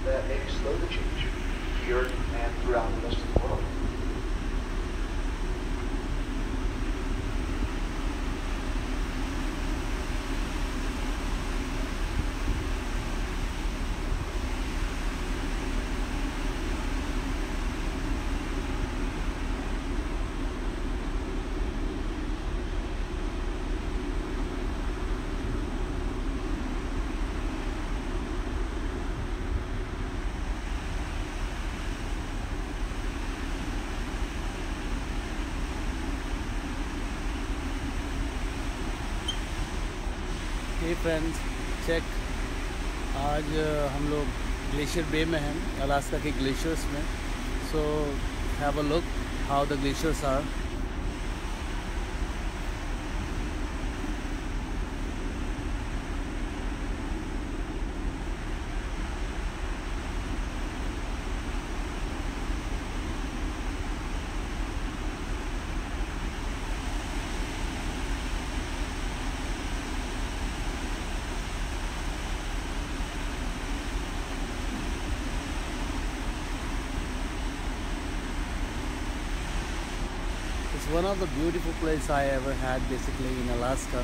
that maybe slow the change here and throughout the rest of the world. Hey friends check, आज हम लोग glacier बे में हैं, Alaska के ग्लेशियर्स में. So have a look how the glaciers are. It's one of the beautiful places I ever had, basically, in Alaska.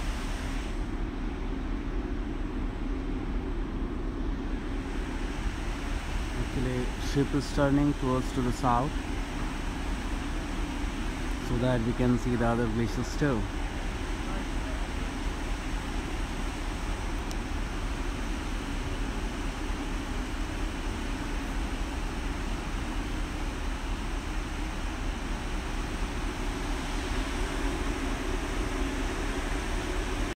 Actually, ship is turning towards to the south so that we can see the other glaciers too.